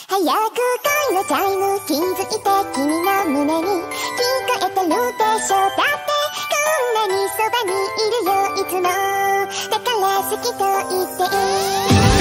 早く恋のチャイム気づいて君の胸に聞こえてるでしょ。だってこんなにそばにいるよいつも。だから好きと言っていい。